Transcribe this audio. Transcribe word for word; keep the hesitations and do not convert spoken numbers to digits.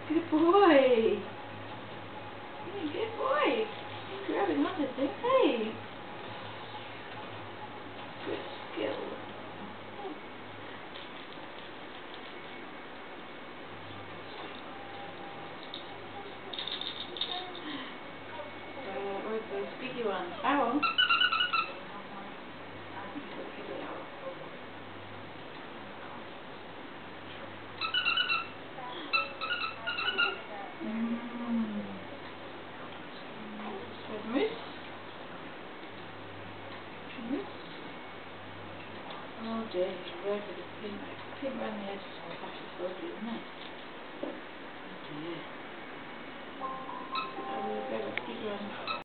Good boy. Hey, good boy. He's grabbing onto things. Hey. Good skill. Uh, where's the squeaky one? Owl. Moose. Moose. Oh dear, he's right with the pin, pin around the edge of the flash is lovely, isn't it? Oh dear. Oh, we'll go, let's keep going.